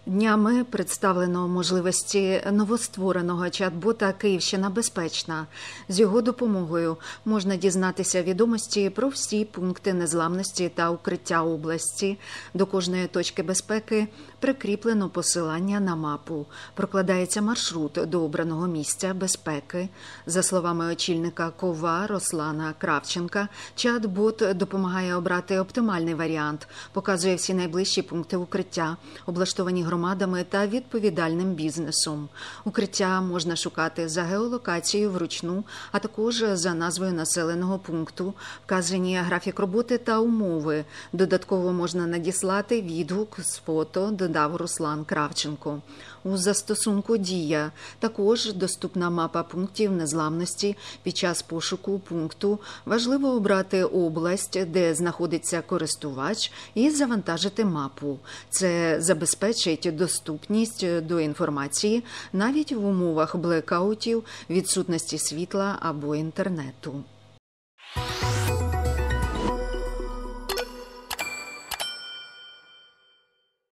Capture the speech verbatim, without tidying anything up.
Днями представлено можливості новоствореного чат-бота «Київщина безпечна». З його допомогою можна дізнатися відомості про всі пункти незламності та укриття області. До кожної точки безпеки прикріплено посилання на мапу. Прокладається маршрут до обраного місця безпеки. За словами очільника КОВА Руслана Кравченка, чат-бот допомагає обрати оптимальний варіант, показує всі найближчі пункти укриття, облаштовані громадами та відповідальним бізнесом. Укриття можна шукати за геолокацією вручну, а також за назвою населеного пункту, вказані графік роботи та умови. Додатково можна надіслати відгук з фото, додав Руслан Кравченко. У застосунку «Дія» також доступна мапа пунктів незламності. Під час пошуку пункту важливо обрати область, де знаходиться користувач, і завантажити мапу. Це забезпечить доступність до інформації навіть в умовах блекаутів, відсутності світла або інтернету.